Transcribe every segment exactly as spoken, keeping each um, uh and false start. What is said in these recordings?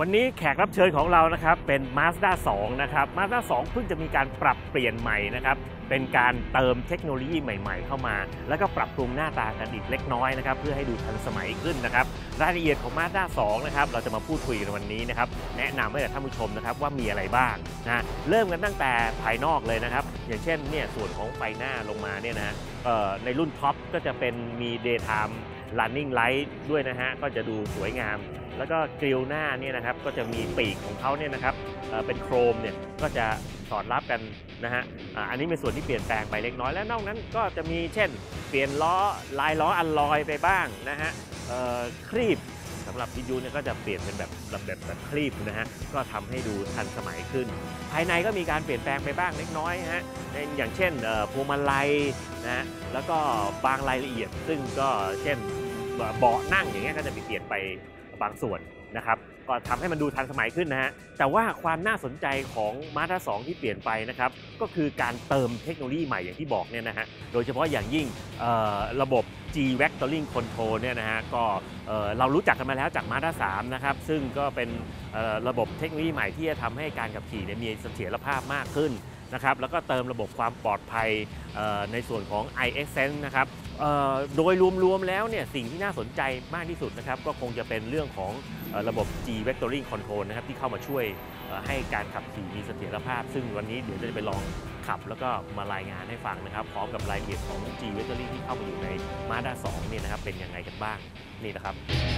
วันนี้แขกรับเชิญของเรานะครับเป็น Mazda สองนะครับ Mazda สองเพิ่งจะมีการปรับเปลี่ยนใหม่นะครับเป็นการเติมเทคโนโลยีใหม่ๆเข้ามาแล้วก็ปรับปรุงหน้าตากันอีกเล็กน้อยนะครับเพื่อให้ดูทันสมัยขึ้นนะครับรายละเอียดของ Mazda สองนะครับเราจะมาพูดคุยกันวันนี้นะครับแนะนำให้กับท่านผู้ชมนะครับว่ามีอะไรบ้างนะเริ่มกันตั้งแต่ภายนอกเลยนะครับอย่างเช่นเนี่ยส่วนของไฟหน้าลงมาเนี่ยนะในรุ่นท็อปก็จะเป็นมี Daytime Running Light ด้วยนะฮะก็จะดูสวยงามแล้วก็กริลหน้าเนี่ยนะครับก็จะมีปีกของเขาเนี่ยนะครับเป็นโครมเนี่ยก็จะสอดรับกันนะฮะอันนี้เป็นส่วนที่เปลี่ยนแปลงไปเล็กน้อยและนอกนั้นก็จะมีเช่นเปลี่ยนล้อลายล้ออัลลอยไปบ้างนะฮะครีบสำหรับวิทยุเนี่ยก็จะเปลี่ยนเป็นแบบแบบแบบแบบครีบนะฮะก็ทำให้ดูทันสมัยขึ้นภายในก็มีการเปลี่ยนแปลงไปบ้างเล็กน้อยฮะอย่างเช่นพวงมาลัยนะฮะแล้วก็บางรายละเอียดซึ่งก็เช่นเบาะนั่งอย่างเงี้ยก็จะเปลี่ยนไปบางส่วนนะครับก็ทำให้มันดูทันสมัยขึ้นนะฮะแต่ว่าความน่าสนใจของ Mazda สองที่เปลี่ยนไปนะครับก็คือการเติมเทคโนโลยีใหม่อย่างที่บอกเนี่ยนะฮะโดยเฉพาะอย่างยิ่งระบบ G Vectoring Control เนี่ยนะฮะก็เรารู้จักกันมาแล้วจาก Mazda สามนะครับซึ่งก็เป็นระบบเทคโนโลยีใหม่ที่จะทำให้การขับขี่มีเสถียรภาพมากขึ้นนะครับแล้วก็เติมระบบความปลอดภัยในส่วนของ iXSense นะครับโดยรวมๆแล้วเนี่ยสิ่งที่น่าสนใจมากที่สุดนะครับก็คงจะเป็นเรื่องของระบบ G Vectoring Control นะครับที่เข้ามาช่วยให้การขับขี่มีเสถียรภาพซึ่งวันนี้เดี๋ยวจะไปลองขับแล้วก็มารายงานให้ฟังนะครับพร้อมกับรายละเอียดของ G Vectoring ที่เข้ามาอยู่ใน Mazda สองเนี่ยนะครับเป็นยังไงกันบ้างนี่นะครับ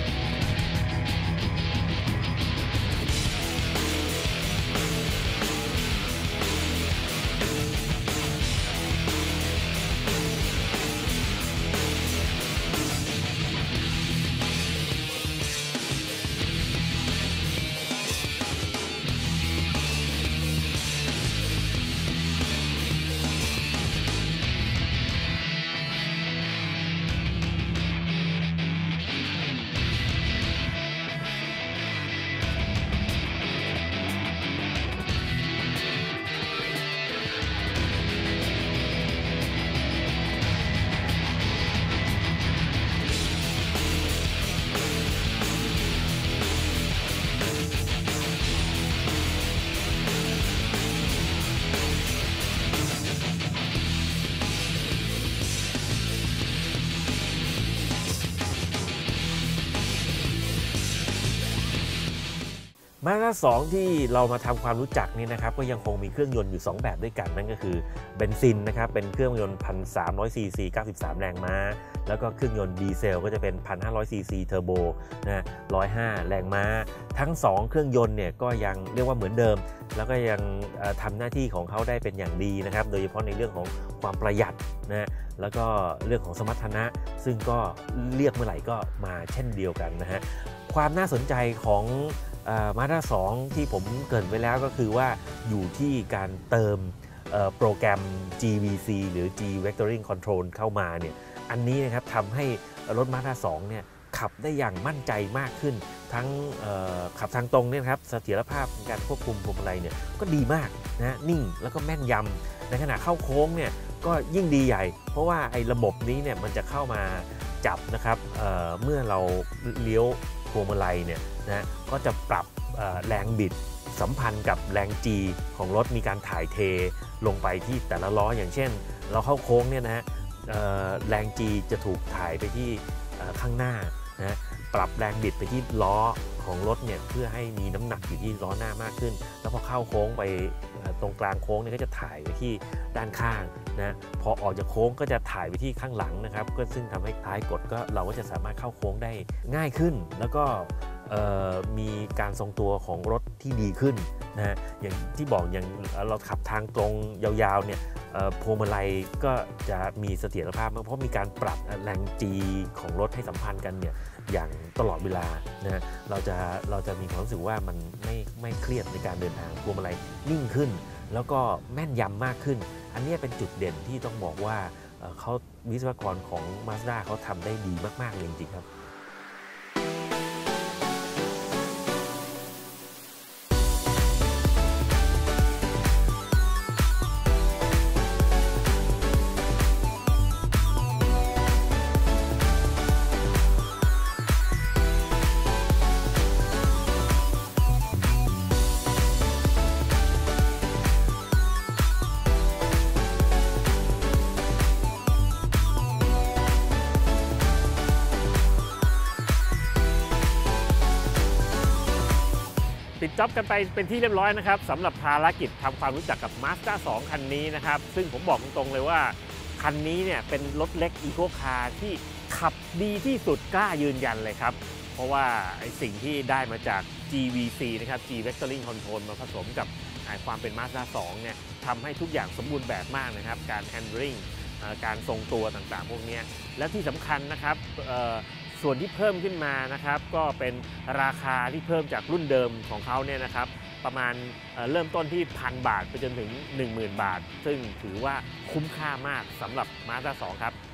Mazda สองที่เรามาทำความรู้จักนี่นะครับก็ยังคงมีเครื่องยนต์อยู่สองแบบด้วยกันนั่นก็คือเบนซินนะครับเป็นเครื่องยนต์ หนึ่งพันสามร้อย ซี ซี เก้าสิบสาม แรงม้าแล้วก็เครื่องยนต์ดีเซลก็จะเป็น หนึ่งพันห้าร้อย ซี ซี เทอร์โบนะหนึ่งร้อยห้าแรงม้าทั้งสองเครื่องยนต์เนี่ยก็ยังเรียกว่าเหมือนเดิมแล้วก็ยังทำหน้าที่ของเขาได้เป็นอย่างดีนะครับโดยเฉพาะในเรื่องของความประหยัดนะแล้วก็เรื่องของสมรรถนะซึ่งก็เรียกเมื่อไหร่ก็มาเช่นเดียวกันนะฮะความน่าสนใจของMazda สองที่ผมเกริ่นไว้แล้วก็คือว่าอยู่ที่การเติมโปรแกรม จี วี ซี หรือ G Vectoring Control เข้ามาเนี่ยอันนี้นะครับทำให้รถ Mazda สองเนี่ยขับได้อย่างมั่นใจมากขึ้นทั้งขับทางตรงเนี่ยครับเสถียรภาพในการควบคุมพวงมาลัยเนี่ยก็ดีมากนะนิ่งแล้วก็แม่นยำในขณะเข้าโค้งเนี่ยก็ยิ่งดีใหญ่เพราะว่าไอ้ระบบนี้เนี่ยมันจะเข้ามาจับนะครับ เ, เมื่อเราเลี้ยวพวงมาลัยเนี่ยนะก็จะปรับแรงบิดสัมพันธ์กับแรง G ของรถมีการถ่ายเทลงไปที่แต่ละล้ออย่างเช่นเราเข้าโค้งเนี่ยนะฮะแรง G จะถูกถ่ายไปที่ข้างหน้านะปรับแรงบิดไปที่ล้อของรถเนี่ยเพื่อให้มีน้ำหนักอยู่ที่ล้อหน้ามากขึ้นแล้วพอเข้าโค้งไปตรงกลางโค้งเนี่ยก็จะถ่ายไปที่ด้านข้างนะพอออกจากโค้งก็จะถ่ายไปที่ข้างหลังนะครับก็ซึ่งทำให้ท้ายกดก็เราก็จะสามารถเข้าโค้งได้ง่ายขึ้นแล้วก็มีการทรงตัวของรถที่ดีขึ้นนะอย่างที่บอกอย่างเราขับทางตรงยาวๆเนี่ยพวงมาลัยก็จะมีเสถียรภาพมากเพราะมีการปรับแรง G ของรถให้สัมพันธ์กันเนี่ยอย่างตลอดเวลานะเราจะเราจะมีความรู้สึกว่ามันไม่ไม่เครียดในการเดินทางพวงมาลัยนิ่งขึ้นแล้วก็แม่นยำมากขึ้นอันนี้เป็นจุดเด่นที่ต้องบอกว่าเขาวิศวกรของ Mazda เขาทำได้ดีมากๆเลยจริงๆครับคจ็อบกันไปเป็นที่เรียบร้อยนะครับสำหรับภารกิจทำความรู้จักกับ Mazda สอง คันนี้นะครับซึ่งผมบอกตรงๆเลยว่าคันนี้เนี่ยเป็นรถเล็กอีโคคาร์ที่ขับดีที่สุดกล้ายืนยันเลยครับเพราะว่าไอ้สิ่งที่ได้มาจาก จี วี ซี นะครับ G Vectoring Control มาผสมกับความเป็น Mazda สอง เนี่ยทำให้ทุกอย่างสมบูรณ์แบบมากนะครับการ handling การทรงตัวต่างๆพวกนี้และที่สำคัญนะครับส่วนที่เพิ่มขึ้นมานะครับก็เป็นราคาที่เพิ่มจากรุ่นเดิมของเขาเนี่ยนะครับประมาณเริ่มต้นที่พันบาทไปจนถึง หนึ่งหมื่น บาทซึ่งถือว่าคุ้มค่ามากสำหรับ Mazda สอง ครับ